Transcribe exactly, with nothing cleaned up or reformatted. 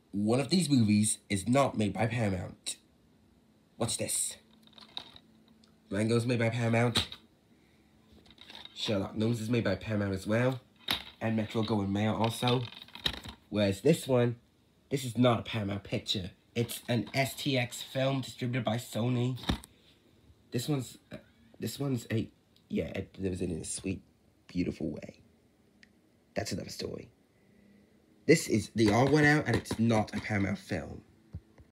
one of these movies is not made by Paramount. What's this? Rango's made by Paramount. Sherlock Gnomes is made by Paramount as well. And Metro Goldwyn Mayer also. Whereas this one, this is not a Paramount picture. It's an S T X film distributed by Sony. This one's, uh, this one's a, yeah, it delivers it in a sweet, beautiful way. That's another story. This is, the R went out and it's not a Paramount film.